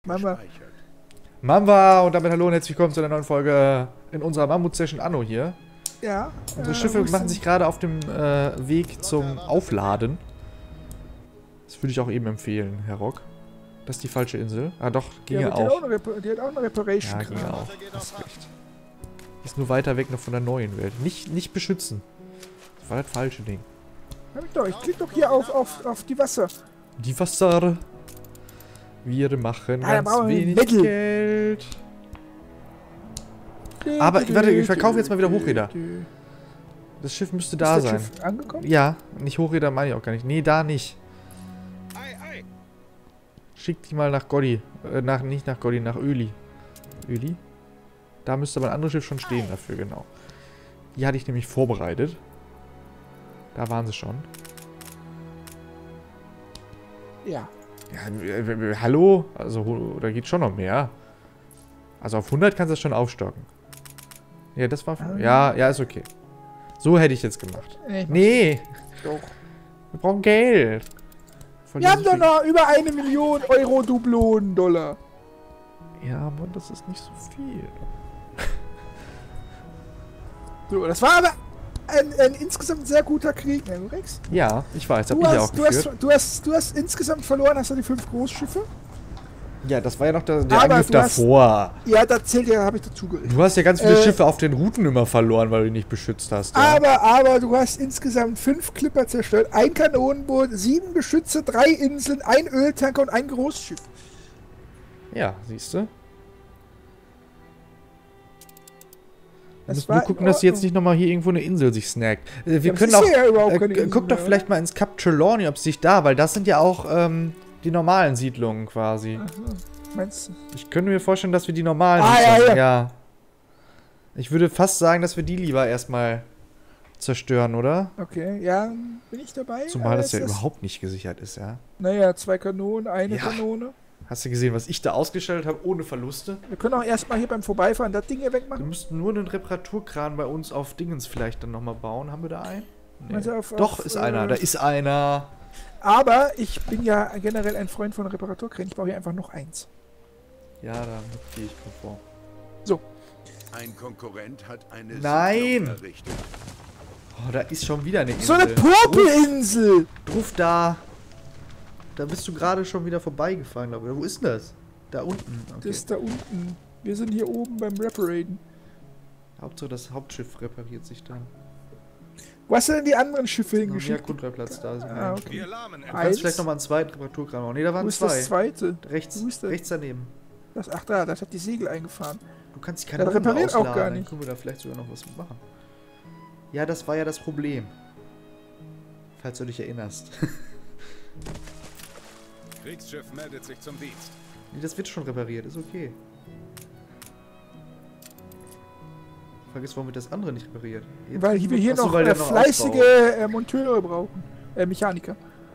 Mama. Mamba und damit hallo und herzlich willkommen zu einer neuen Folge in unserer Mammut-Session Anno hier. Ja. Unsere Schiffe machen sich gerade auf dem Weg zum Aufladen. Das würde ich auch eben empfehlen, Herr Rock. Das ist die falsche Insel. Ah doch, ginge ja, auch. Die hat auch eine Reparation. Ja, ginge auch. Hast recht. Die ist nur weiter weg noch von der neuen Welt. Nicht beschützen. Das war das falsche Ding. Ich klick doch hier auf die Wasser. Die Wasser. Wir machen Ah, ganz wenig Geld. Aber, warte, ich verkaufe jetzt mal wieder Hochräder. Das Schiff müsste da sein. Ist das Schiff angekommen? Ja, nicht Hochräder meine ich auch gar nicht. Nee, da nicht. Schick die mal nach Goddy. Nicht nach Goddy, nach Öli. Öli? Da müsste aber ein anderes Schiff schon stehen dafür, genau. Die hatte ich nämlich vorbereitet. Da waren sie schon. Ja. Ja, hallo? Also, da geht schon noch mehr. Also auf 100 kannst du das schon aufstocken. Ja, das war... Ja, ist okay. So hätte ich jetzt gemacht. Nee! Doch. Wir brauchen Geld. Wir haben doch noch über 1 Million Euro Dublonen Dollar. Ja, aber das ist nicht so viel. So, das war aber ein insgesamt sehr guter Krieg, ne, Rex? Ja, ich weiß, hab ich ja auch geführt. Du hast insgesamt verloren, hast du die 5 Großschiffe? Ja, das war ja noch der Angriff davor. Ja, da zählt ja, habe ich dazugehört. Du hast ja ganz viele Schiffe auf den Routen immer verloren, weil du die nicht beschützt hast. Ja? Aber du hast insgesamt 5 Clipper zerstört, ein Kanonenboot, 7 Geschütze, 3 Inseln, ein Öltanker und ein Großschiff. Ja, siehst du? Wir müssen war nur gucken, dass sie jetzt nicht nochmal hier irgendwo eine Insel sich snackt. Wir können auch... Ja, guck doch vielleicht mal ins Kap Trelawney, ob es sich da... Weil das sind ja auch die normalen Siedlungen quasi. Aha. Meinst du? Ich könnte mir vorstellen, dass wir die normalen... Ja. Ich würde fast sagen, dass wir die lieber erstmal zerstören, oder? Okay, ja, bin ich dabei. Zumal das ja überhaupt nicht gesichert ist, ja. Naja, 2 Kanonen, eine Kanone. Hast du gesehen, was ich da ausgestellt habe, ohne Verluste? Wir können auch erstmal hier beim Vorbeifahren das Ding hier wegmachen. Wir müssten nur einen Reparaturkran bei uns auf Dingens vielleicht dann nochmal bauen. Haben wir da einen? Nee. Also Doch, ist einer. Da ist einer. Aber ich bin ja generell ein Freund von Reparaturkränen. Ich baue hier einfach noch eins. Ja, da gehe ich konform. So. Ein Konkurrent hat eine Nein! errichtet. Oh, da ist schon wieder eine Insel. So eine Popelinsel! Ruf da. Da bist du gerade schon wieder vorbeigefahren, glaube ich. Wo ist denn das? Da unten. Okay. Das ist da unten. Wir sind hier oben beim Reparaten. Hauptsache das Hauptschiff repariert sich dann. Wo hast du denn die anderen Schiffe Mehr hingeschickt? Grundreitplatz da. Okay. Du kannst vielleicht nochmal einen zweiten Reparaturkran machen. Ne, da waren Wo ist 2. das zweite? Rechts daneben. Ach da, das hat die Segel eingefahren. Du kannst die Das Kanonen repariert ausladen, auch gar dann nicht. können wir da vielleicht sogar noch was machen. Ja, das war ja das Problem. Falls du dich erinnerst. Kriegsschiff meldet sich zum Dienst. Nee, das wird schon repariert, ist okay. Die Frage ist, warum wird das andere nicht repariert? Jetzt Weil wir hier noch weil fleißige Monteure brauchen. Mechaniker.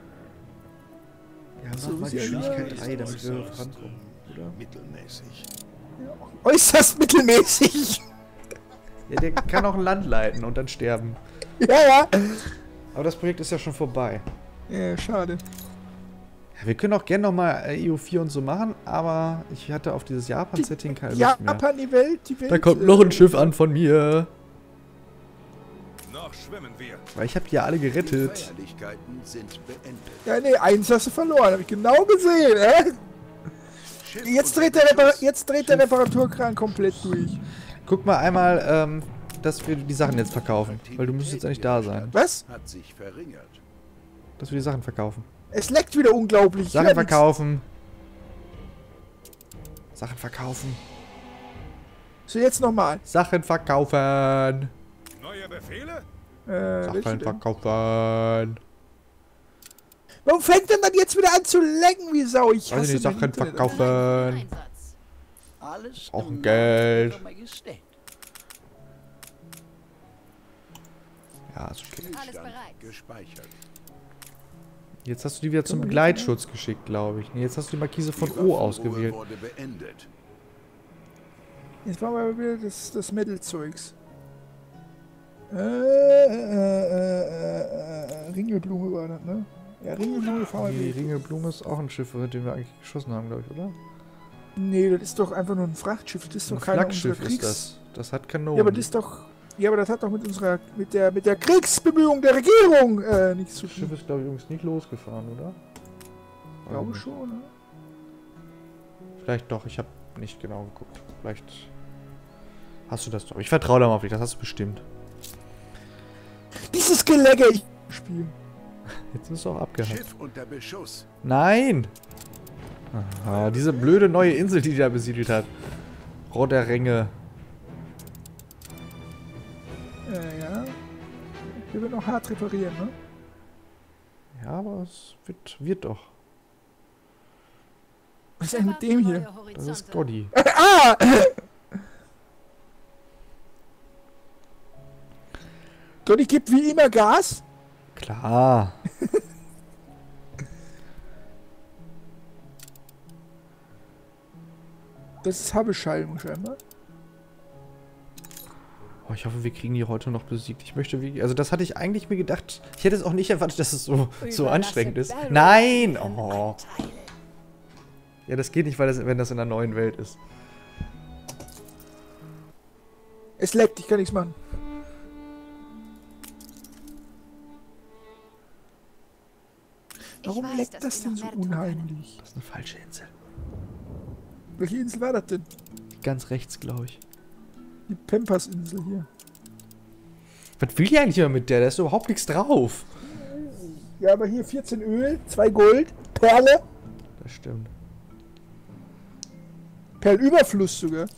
Ja, So, mach mal ist die ja Schwierigkeit nice. 3, damit wir vorankommen, oder? Mittelmäßig. Äußerst mittelmäßig. Ja, der kann auch ein Land leiten und dann sterben. Ja. Aber das Projekt ist ja schon vorbei. Ja, schade. Ja, wir können auch gerne nochmal EU4 und so machen, aber ich hatte auf dieses Japan-Setting keine Lust mehr. Japan, die Welt. Da kommt noch ein Schiff an von mir. Noch schwimmen wir. Weil ich habe die ja alle Die gerettet. Feierlichkeiten sind beendet. Ja, nee, eins hast du verloren. Hab ich genau gesehen, Jetzt dreht der Reparaturkran komplett durch. Guck mal einmal, dass wir die Sachen jetzt verkaufen. Weil du müsstest jetzt eigentlich da sein. Was? Hat sich verringert. Dass wir die Sachen verkaufen. Es leckt wieder unglaublich. Sachen verkaufen. Sachen verkaufen. So, jetzt nochmal. Sachen verkaufen. Neue Befehle? Sachen verkaufen. Warum fängt denn dann jetzt wieder an zu lecken wie Sau? Ich Also hasse die Sachen mein Internet. verkaufen. Alles Brauchen Geld. Ihrer Majestät. Ja, ist okay. Alles bereit. Gespeichert. Jetzt hast du die wieder zum Begleitschutz geschickt, glaube ich. Nee, jetzt hast du die Markise von O ausgewählt. Wurde beendet. Jetzt machen wir wieder das Metal-Zeugs. Ringelblume war das, ne? Ja, Ringelblume fahren wir Die wieder. Ringelblume ist auch ein Schiff, mit dem wir eigentlich geschossen haben, glaube ich, oder? Nee, das ist doch einfach nur ein Frachtschiff. Das ist doch Ein keiner unserer Flaggschiff ist das. Das hat Kanonen. Ja, aber das ist doch... Ja, aber das hat doch mit unserer... Mit der Kriegsbemühung der Regierung nichts zu Das Schiff tun. ist, glaube ich, übrigens nicht losgefahren, oder? Ich glaube schon, ne? Vielleicht doch, ich habe nicht genau geguckt. Vielleicht hast du das doch. Ich vertraue da mal auf dich, das hast du bestimmt. Dieses Gelegge! Ich spiele. Jetzt ist es auch abgehakt. Schiff unter Beschuss. Nein! Aha, diese blöde neue Insel, die da besiedelt hat. Rodderränge. Ja. Hier wird noch hart reparieren, ne? Ja, aber es wird doch. Was ist eigentlich mit dem hier? Das ist Gotti. Ah! Gott, ich gebe wie immer Gas. Klar. Das ist Habeschalm scheinbar. Oh, ich hoffe, wir kriegen die heute noch besiegt. Ich möchte wie... Also das hatte ich eigentlich mir gedacht. Ich hätte es auch nicht erwartet, dass es so anstrengend ist. Nein! Oh. Ja, das geht nicht, wenn das in einer neuen Welt ist. Es leckt, ich kann nichts machen. Warum leckt das denn so unheimlich? Das ist eine falsche Insel. Welche Insel war das denn? Ganz rechts, glaube ich. Die Pampas-Insel hier. Was will die eigentlich immer mit der? Da ist überhaupt nichts drauf. Ja, aber hier 14 Öl, 2 Gold, Perle. Das stimmt. Perlüberfluss sogar.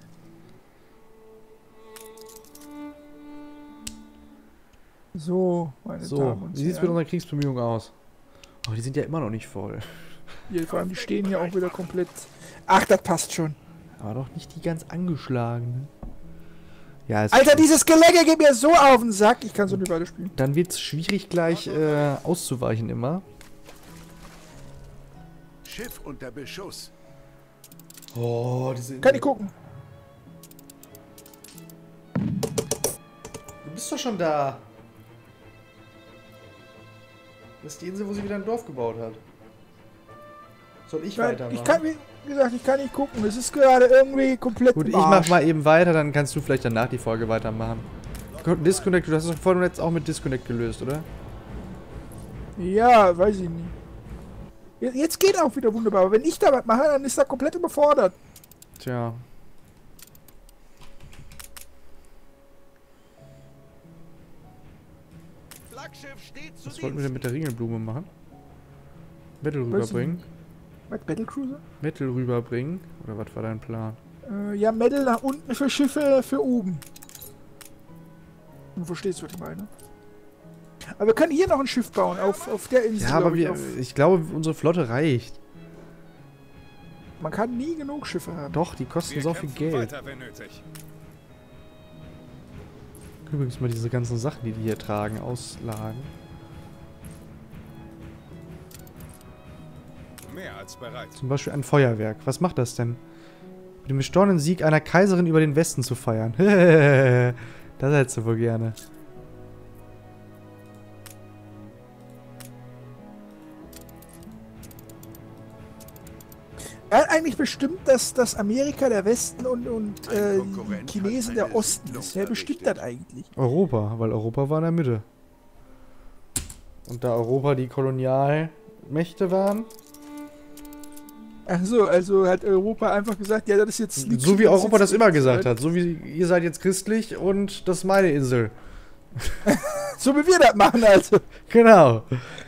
So, meine So, Damen und wie sieht es mit Herren. unserer Kriegsbemühung aus? Oh, die sind ja immer noch nicht voll. Hier, vor allem, die stehen hier auch wieder komplett... Ach, das passt schon. Aber doch nicht die ganz angeschlagenen. Ja, es Alter, dieses Gelegge geht mir so auf den Sack. Ich kann so nicht weiterspielen. Dann wird es schwierig, gleich auszuweichen immer. Schiff unter Beschuss. Oh, diese Kann ich gucken. Du bist doch schon da. Das ist die Insel, wo sie wieder ein Dorf gebaut hat. Soll ich weitermachen? Ich kann, wie gesagt, ich kann nicht gucken. Es ist gerade irgendwie komplett Gut, im ich mach Arsch. mal eben weiter, dann kannst du vielleicht danach die Folge weitermachen. Disconnect, du hast es vorhin jetzt auch mit Disconnect gelöst, oder? Ja, weiß ich nicht. Jetzt geht auch wieder wunderbar. Aber wenn ich da was mache, dann ist er komplett überfordert. Tja. Flaggschiff steht zu Was wollten wir denn mit der Ringelblume machen? Metal Weiß ich rüberbringen? nicht. Was, Battlecruiser? Metal rüberbringen? Oder was war dein Plan? Ja, Metal nach unten für Schiffe, für oben. Du verstehst, was ich meine. Aber wir können hier noch ein Schiff bauen, auf der Insel. Ja, aber glaub ich, ich glaube, unsere Flotte reicht. man kann nie genug Schiffe haben. Doch, die kosten so viel Geld. Weiter, wenn nötig. Übrigens mal diese ganzen Sachen, die hier tragen, auslagen. Mehr als bereit. Zum Beispiel ein Feuerwerk. Was macht das denn? Mit dem bestorbenen Sieg einer Kaiserin über den Westen zu feiern. Das hättest du wohl gerne. Er hat eigentlich bestimmt, dass Amerika der Westen und Ein die Konkurrent Chinesen hat der eine Osten Siedlung ist. Wer bestimmt das eigentlich? Europa, weil Europa war in der Mitte. Und da Europa die Kolonialmächte waren, Ach so, also hat Europa einfach gesagt, ja, das ist jetzt... so wie Europa das immer gesagt hat. So wie ihr seid jetzt christlich und das ist meine Insel. So wie wir das machen, also. Genau.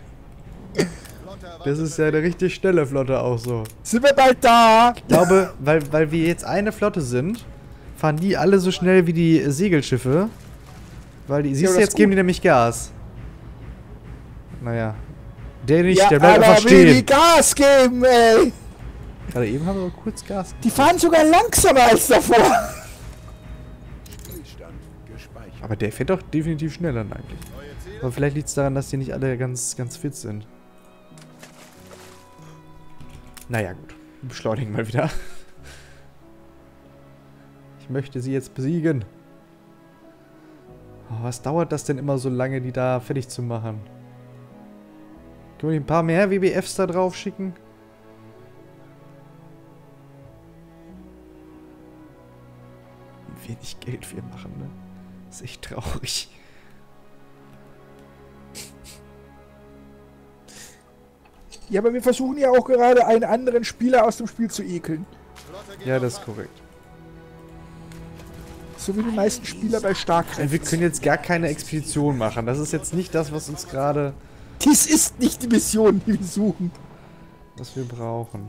Das ist ja eine richtig schnelle Flotte auch so. Sind wir bald da? Ich glaube, weil wir jetzt eine Flotte sind, fahren die alle so schnell wie die Segelschiffe. Weil die, siehst das du, ist jetzt geben gut. die nämlich Gas. Naja. Der nicht, Ja, der bleibt einfach aber wie die stehen. Gas geben, ey. Gerade eben haben wir aber kurz Gas. Die fahren sogar langsamer als davor. Stillstand gespeichert. Aber der fährt doch definitiv schneller eigentlich. Aber vielleicht liegt es daran, dass die nicht alle ganz fit sind. Naja, gut. Wir beschleunigen mal wieder. Ich möchte sie jetzt besiegen. Oh, was dauert das denn immer so lange, die da fertig zu machen? Können wir ein paar mehr WBFs da drauf schicken? wenig Geld wir machen, ne? Ist echt traurig. Ja, aber wir versuchen ja auch gerade einen anderen Spieler aus dem Spiel zu ekeln. Ja, das ist korrekt. So wie die meisten Spieler bei Starkräften. Wir können jetzt gar keine Expedition machen. Das ist jetzt nicht das, was uns gerade... Dies ist nicht die Mission, die wir suchen. Was wir brauchen.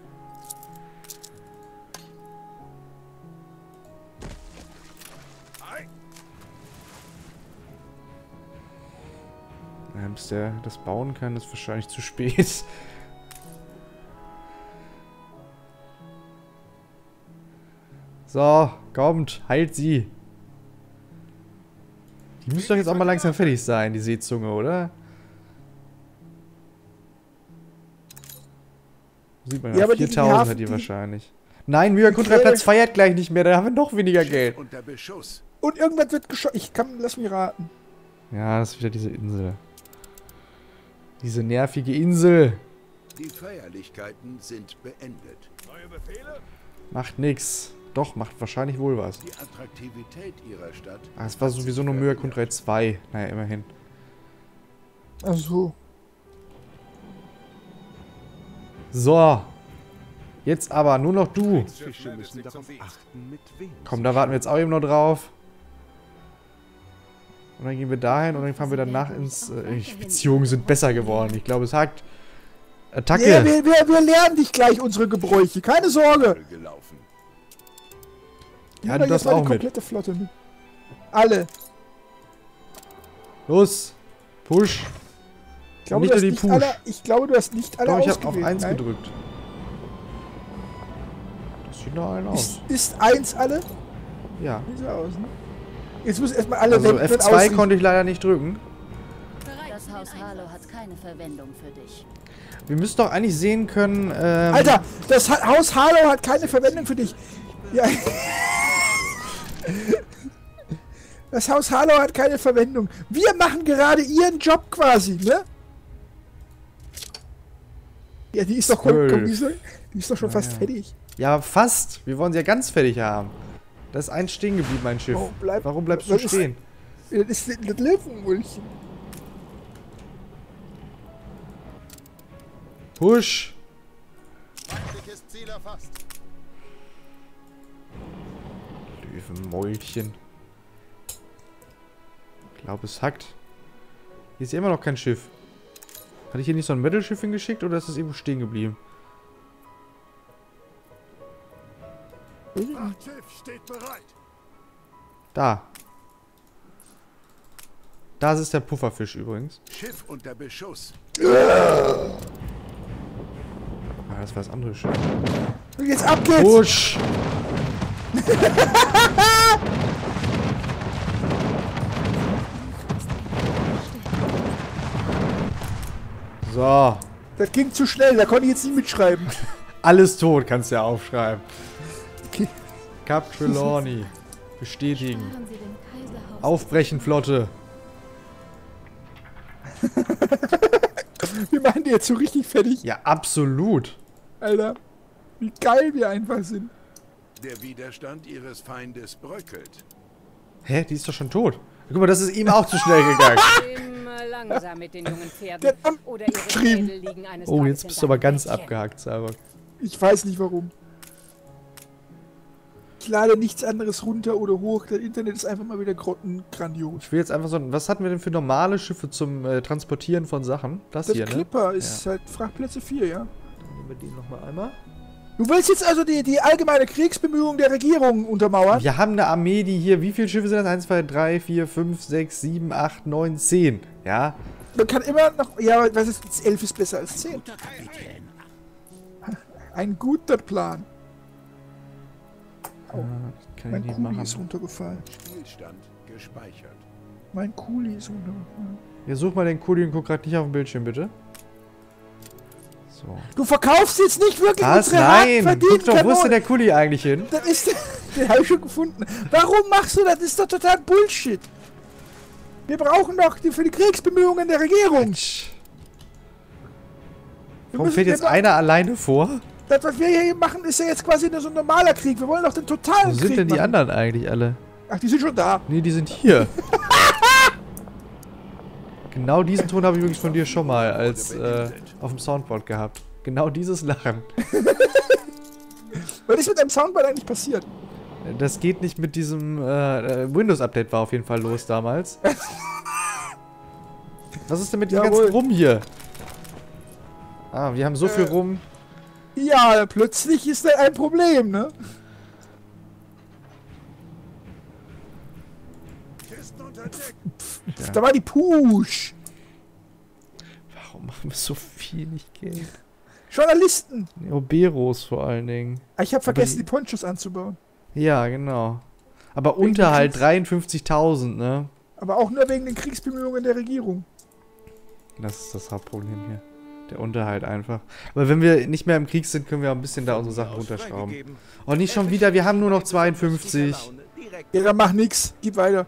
Ja, bis der das bauen kann, ist wahrscheinlich zu spät. So, kommt, heilt sie. Die müsste doch jetzt auch mal langsam fertig sein, die Seezunge, oder? Sieht man ja, 4000 hat die wahrscheinlich. Nein, Myakundra-Platz feiert gleich nicht mehr, da haben wir noch weniger Geld. Und irgendwas wird geschossen. Lass mich raten. Ja, das ist wieder diese Insel. Diese nervige Insel. Die Feierlichkeiten sind beendet. Neue Befehle? Macht nix. Doch, macht wahrscheinlich wohl was. Die Attraktivität ihrer Stadt. Ah, es war sowieso nur Myakundra 2. Naja, immerhin. Ach so. So. Jetzt aber nur noch du. Fische müssen darauf achten, mit wem. Komm, da warten wir jetzt auch eben noch drauf. Und dann gehen wir dahin und dann fahren wir danach ins... die Beziehungen sind besser geworden. Ich glaube, es hakt. Attacke! Ja, wir lernen dich gleich unsere Gebräuche. Keine Sorge. Ja, du darfst auch die komplette Flotte mit. Alle. Los! Push! Ich glaube, nicht nur die Push. Ich glaube, du hast nicht alle Doch, ich ausgewählt. habe auf 1 Nein. gedrückt. Das sieht noch ein aus. Ist 1 alle? Ja. Wie sieht aus, ne? Jetzt müssen erstmal alle Also F2 konnte ich leider nicht drücken. Das Haus Harlow hat keine Verwendung für dich. Wir müssen doch eigentlich sehen können, Alter, das Haus Harlow hat keine Verwendung für dich. Ja. Das Haus Harlow hat keine Verwendung. Wir machen gerade ihren Job quasi, ne? Ja, die ist doch, komm, die ist doch schon fast fertig. Ja, fast. Wir wollen sie ja ganz fertig haben. Da ist eins stehen geblieben, mein Schiff. Oh, Warum bleibst du stehen? Das ist das Löwenmulchen. Push! Feindliches Ziel erfasst. Löwenmäulchen. Ich glaube, es hackt. Hier ist ja immer noch kein Schiff. Hatte ich hier nicht so ein Metal-Schiff hingeschickt oder ist das irgendwo stehen geblieben? Schiff steht bereit. Da. Das ist der Pufferfisch übrigens. Schiff unter Beschuss. Ah, das war das andere Schiff. Und jetzt ab geht's! Push! So. Das ging zu schnell, da konnte ich jetzt nicht mitschreiben. Alles tot, kannst du ja aufschreiben. Okay. Cap Trelawney. Bestätigen. Fahren Sie dem Kaiserhaus. Aufbrechen, Flotte. Wir machen die jetzt so richtig fertig. Ja, absolut. Alter, wie geil wir einfach sind. Der Widerstand ihres Feindes bröckelt. Hä? Die ist doch schon tot. Guck mal, das ist ihm auch zu schnell gegangen. Immer langsam mit den jungen Pferden. Der hat Oder ihre geschrieben. Schädel liegen eines Oh, Tages jetzt in bist du aber deinem ganz Bettchen. abgehakt, Cyborg. Ich weiß nicht warum. Ich lade nichts anderes runter oder hoch. Das Internet ist einfach mal wieder grottengrandios. Ich will jetzt einfach so... Was hatten wir denn für normale Schiffe zum Transportieren von Sachen? Das Das hier, ne? Clipper ist halt Frachtplätze 4, ja. Dann nehmen wir den nochmal einmal. Du willst jetzt also die allgemeine Kriegsbemühung der Regierung untermauern? Wir haben eine Armee, die hier... Wie viele Schiffe sind das? 1, 2, 3, 4, 5, 6, 7, 8, 9, 10. Ja? Man kann immer noch... Ja, was ist... 11 ist besser als 10. Ein guter Plan. Oh, Kann mein ich nicht Kuli machen. ist runtergefallen. Spielstand gespeichert. Mein Kuli ist runtergefallen. Ja, such mal den Kuli und guck gerade nicht auf dem Bildschirm, bitte. So. Du verkaufst jetzt nicht wirklich Was? unsere Nein! Guck doch, wo ist denn Kanonen. der Kuli eigentlich hin? Das ist... Den habe ich schon gefunden. Warum machst du das? Das ist doch total Bullshit. Wir brauchen doch die für die Kriegsbemühungen der Regierung. Warum fährt jetzt einer alleine vor? Das, was wir hier machen, ist ja jetzt quasi nur so ein normaler Krieg. Wir wollen doch den totalen Krieg Wo sind denn die machen. anderen eigentlich alle? Ach, die sind schon da. Nee, die sind hier. Genau diesen Ton habe ich übrigens von dir schon mal als auf dem Soundboard gehabt. Genau dieses Lachen. Was ist mit deinem Soundboard eigentlich passiert? Das geht nicht mit diesem Windows-Update war auf jeden Fall los damals. Was ist denn mit dem Jawohl. ganzen Rum hier? Ah, wir haben so viel Rum. Ja, plötzlich ist da ein Problem, ne? Ja. Da war die Push. Warum machen wir so wenig Geld? Journalisten. Oberos vor allen Dingen. Ah, ich habe vergessen, die Ponchos anzubauen. Ja, genau. Aber Wegen Unterhalt Kriegs- 53.000, ne? Aber auch nur wegen den Kriegsbemühungen der Regierung. Das ist das Hauptproblem hier. Der Unterhalt einfach. Aber wenn wir nicht mehr im Krieg sind, können wir auch ein bisschen da unsere Sachen runterschrauben. Oh, nicht schon wieder. Wir haben nur noch 52. Ja, dann mach nix. Gib weiter.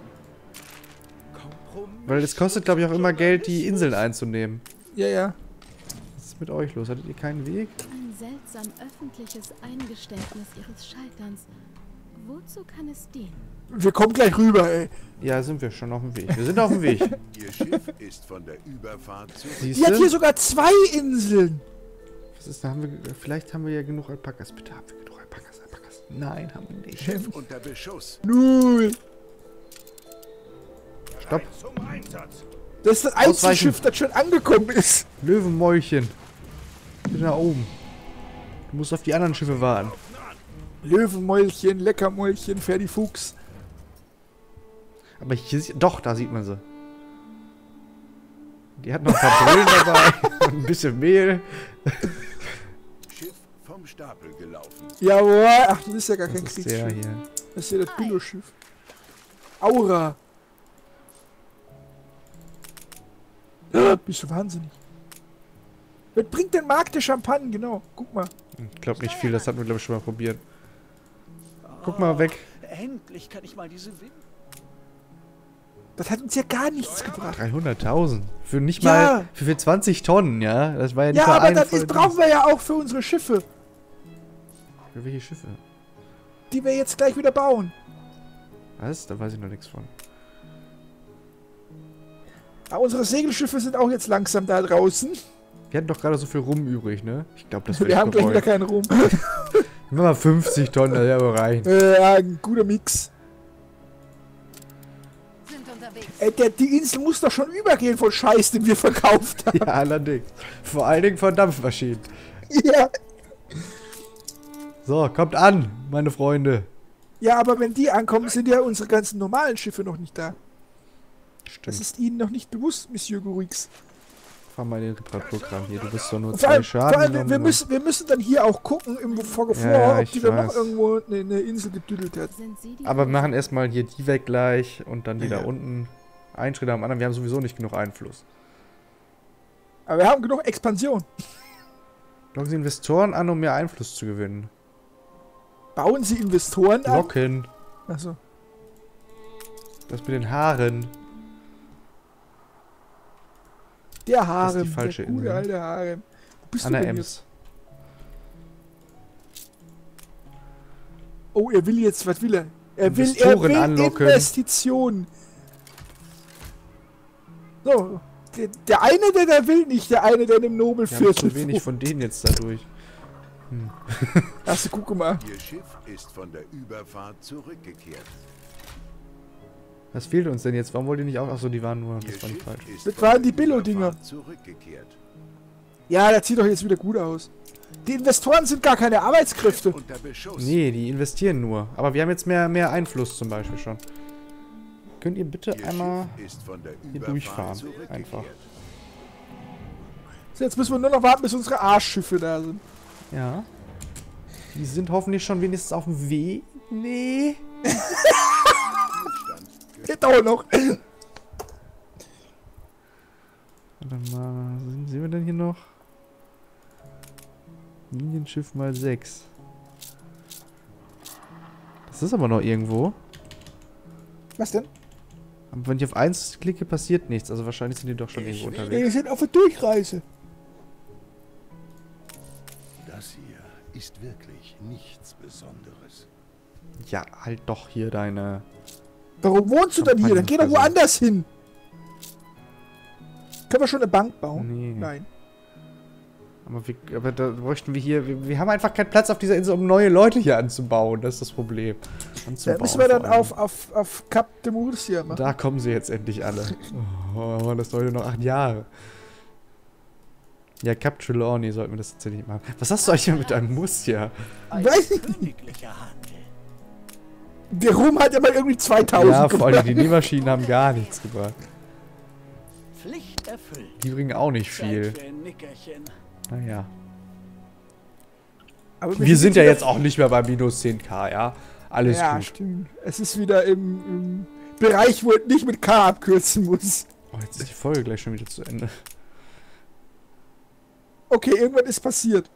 Weil es kostet, glaube ich, auch immer Geld, die Inseln einzunehmen. Ja, ja. Was ist mit euch los? Hattet ihr keinen Weg? Ein seltsam öffentliches Eingeständnis ihres Scheiterns. Wozu kann es dienen? Wir kommen gleich rüber, ey. Ja, sind wir schon auf dem Weg. Wir sind auf dem Weg. Ihr Schiff ist von der Überfahrt zurück. Siehst Die hat hier du? sogar 2 Inseln. Was ist da? Vielleicht haben wir ja genug Alpakas. Bitte haben wir genug Alpakas. Nein, haben wir nicht. Schiff unter Beschuss. 0. Stopp. Zum Einsatz. Das ist das einzige Ausweichen. Schiff, das schon angekommen ist. Löwenmäulchen. Bitte nach oben. Du musst auf die anderen Schiffe warten. Löwenmäulchen, Leckermäulchen, Ferdi Fuchs. Aber hier doch, da sieht man sie. Die hat noch ein paar Brillen dabei. Und ein bisschen Mehl. Schiff vom Stapel gelaufen. Jawohl. Ach, das ist ja gar kein Das ist der Kriegsschiff. hier. Das ist ja das Billo-Schiff. Aura. Bist du wahnsinnig. Was bringt denn Mark der Champagne? Genau. Guck mal. Ich glaube nicht viel, das hatten wir, glaube ich, schon mal probiert. Guck mal weg. Endlich kann ich mal diese Wind. Das hat uns ja gar nichts gebracht. 300.000. Für nicht Ja. mal. Für 20 Tonnen, ja? Das war ja nicht Ja, mal aber eine das volle ist, brauchen wir ja auch für unsere Schiffe, Für welche Schiffe? die wir jetzt gleich wieder bauen. Was? Da weiß ich noch nichts von. Aber unsere Segelschiffe sind auch jetzt langsam da draußen. Wir hatten doch gerade so viel Rum übrig, ne? Ich glaube, das Wir wird haben gleich wieder keinen Rum. Immer mal 50 Tonnen, das wäre aber rein. Ja, ein guter Mix. Sind unterwegs. Die Insel muss doch schon übergehen von Scheiß, den wir verkauft haben. Ja, allerdings. Vor allen Dingen von Dampfmaschinen. Ja. So, kommt an, meine Freunde. Ja, aber wenn die ankommen, sind ja unsere ganzen normalen Schiffe noch nicht da. Das Stimmt. ist Ihnen noch nicht bewusst, Monsieur Gurix. Fahr mal den Reparaturkram hier. Du bist doch nur Vor 2 allem, Schaden. wir müssen dann hier auch gucken, vor, Ja, ob ich die da noch weiß. irgendwo eine Insel gedüdelt hat. Sind sie die Aber wir machen erstmal hier die weg gleich und dann die da unten. Ein Schritt am anderen. Wir haben sowieso nicht genug Einfluss. Aber wir haben genug Expansion. Locken Sie Investoren an, um mehr Einfluss zu gewinnen. Bauen Sie Investoren an? Locken. Achso. Das mit den Haaren. Der Das ist Harem, die falsche der gute Insel. alte Harem. Wo bist Anna du denn Ems. jetzt? Oh, er will jetzt, was will er? Er will Investoren anlocken. Investitionen. So, der eine, der da will nicht, der eine, der in dem Wir haben Nobelviertel zu wenig von denen jetzt dadurch. Hast du, guck mal. Ihr Schiff ist von der Überfahrt zurückgekehrt. Was fehlt uns denn jetzt? Warum wollt ihr nicht auch? Achso, die waren nur. Ihr Das war nicht Schiff falsch. ist Das von waren der die Billo-Dinger. Überfahrt zurückgekehrt. Ja, das sieht doch jetzt wieder gut aus. Die Investoren sind gar keine Arbeitskräfte. Unter Beschuss. Nee, die investieren nur. Aber wir haben jetzt mehr Einfluss zum Beispiel schon. Könnt ihr bitte Ihr einmal Schiff ist von der hier Überfahrt durchfahren? zurückgekehrt. Einfach. So, jetzt müssen wir nur noch warten, bis unsere Arschschiffe da sind. Ja. Die sind hoffentlich schon wenigstens auf dem Weg. Nee. Geht auch noch. Warte mal, sehen wir denn hier noch? Linienschiff mal 6. Das ist aber noch irgendwo. Was denn? Aber wenn ich auf 1 klicke, passiert nichts. Also wahrscheinlich sind die doch schon irgendwo Wir unterwegs. sind auf der Durchreise. Das hier ist wirklich nichts Besonderes. Ja, halt doch hier deine... Warum wohnst du denn hier? Dann geh doch woanders hin. Können wir schon eine Bank bauen? Nee. Nein. Aber da bräuchten wir hier... Wir haben einfach keinen Platz auf dieser Insel, um neue Leute hier anzubauen. Das ist das Problem. Da müssen wir dann auf Cap de Murcia machen. Da kommen sie jetzt endlich alle. Oh, das dauert noch 8 Jahre. Ja, Cap Trelawney sollten wir das tatsächlich machen. Was hast du eigentlich mit deinem Murcia? Weiß ich nicht. Königlicher Handel. Der Ruhm hat ja mal irgendwie 2000 Ja, vor allem die Nähmaschinen haben gar nichts gebracht. Pflicht erfüllt. Die bringen auch nicht viel. Zeit für ein Nickerchen. Naja. Aber Wir sind ja jetzt auch nicht mehr bei minus 10k, ja? Alles ja, gut. stimmt. Es ist wieder im Bereich, wo es nicht mit K abkürzen muss. Oh, jetzt ist die Folge gleich schon wieder zu Ende. Okay, irgendwann ist passiert.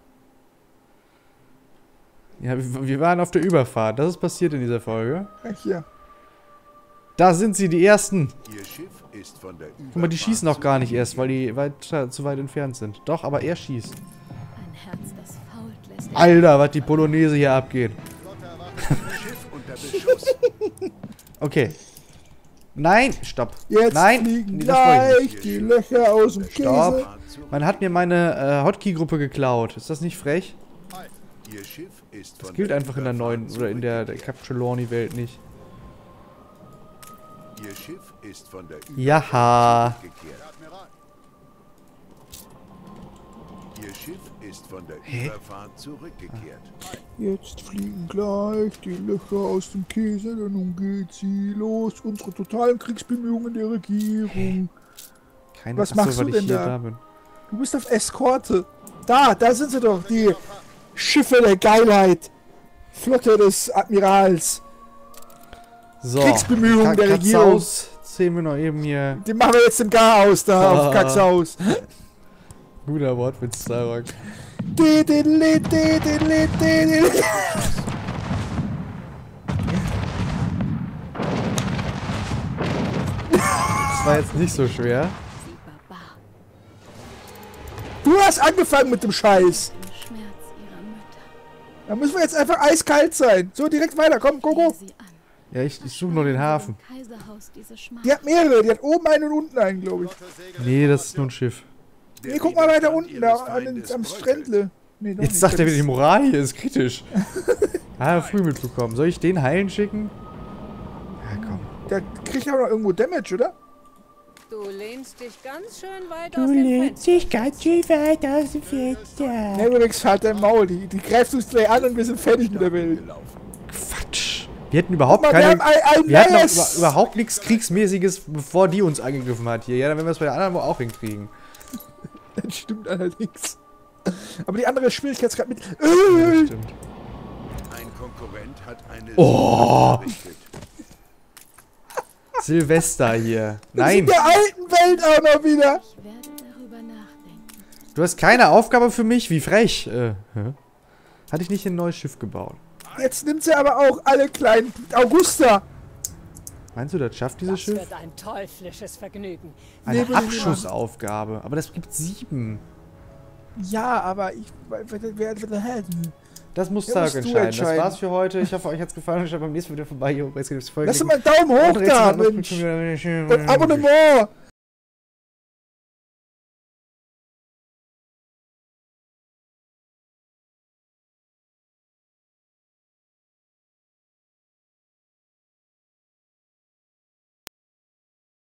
Ja, wir waren auf der Überfahrt. Das ist passiert in dieser Folge. Ach, hier. Da sind sie, die Ersten. Ihr Schiff ist von der Guck mal, die schießen auch gar nicht erst, weil die zu weit entfernt sind. Doch, aber er schießt. Ein Herz, das fault lässt. Alter, was die Polonaise hier abgeht. Schiff unter Beschuss. Okay. Nein, stopp. Jetzt Nein, fliegen das wollte ich gleich die Löcher aus dem Käse. Stopp. Man hat mir meine Hotkey-Gruppe geklaut. Ist das nicht frech? Ihr Schiff ist Das von gilt der einfach in der neuen oder in der Cap Trelawney-Welt nicht. Ihr Schiff ist von der Jaha. zurückgekehrt. Ihr Schiff ist von der Überfahrt zurückgekehrt. Jetzt fliegen gleich die Löcher aus dem Käse, denn nun geht sie los. Unsere totalen Kriegsbemühungen der Regierung. Keine Was Achso, machst weil du ich denn hier da? bin. Du bist auf Eskorte. Da sind sie doch, die Schiffe der Geilheit. Flotte des Admirals. So. Kriegsbemühungen der Regierung. Kacksaus zählen wir noch eben hier. Den machen wir jetzt im Garaus da Ah. auf Kacksaus. Guter Wortwitz, Starrock. Das war jetzt nicht so schwer. Sie barbar. Du hast angefangen mit dem Scheiß. Im Schmerz ihrer Mütter. Da müssen wir jetzt einfach eiskalt sein. So, direkt weiter. Komm, go, go. Sie an. Ja, ich suche nur den Hafen. Im Kaiserhaus diese Schmach. Die hat mehrere. Die hat oben einen und unten einen, glaube ich. Nee, das ist nur ein Schiff. Nee, guck mal weiter unten, da am Strändle. Nee, doch Jetzt nicht. sagt er Das wieder, die Moral hier ist kritisch. Ah, früh mitbekommen. Soll ich den heilen schicken? Ja, komm. Der kriegt aber noch irgendwo Damage, oder? Du lehnst dich ganz schön weit aus dem Fenster. dich ganz schön weit aus dem Fenster. Ja, übrigens, halt dein Maul. Die greift uns gleich an und wir sind fertig mit der Welt. Quatsch. Wir hätten überhaupt Guck mal, keine... Wir hatten Yes! auch überhaupt nichts Kriegsmäßiges, bevor die uns angegriffen hat hier. Ja, dann werden wir es bei der anderen wohl auch hinkriegen. Das stimmt allerdings. Aber die andere Schwierigkeitsgrad mit... Ja, stimmt. Ein Konkurrent hat eine Oh! errichtet. Silvester hier. In Nein, der alten Welt auch noch wieder. Ich werde darüber nachdenken. du hast keine Aufgabe für mich? Wie frech. Hä? Hatte ich nicht ein neues Schiff gebaut? Jetzt nimmt sie aber auch alle kleinen... Augusta. Meinst du, das schafft dieses Das Schiff? wird ein teuflisches Vergnügen. Eine Nee, will ich nicht Abschussaufgabe. Aber das gibt 7. Ja, aber ich... Das muss Ja, Tag musst du entscheiden. Das entscheiden. war's für heute. Ich hoffe, euch hat's gefallen und schaut beim nächsten Mal wieder vorbei. Hier, jetzt gibt's Folgen. Lass doch mal einen Daumen hoch da, Mensch. Und Abonnement.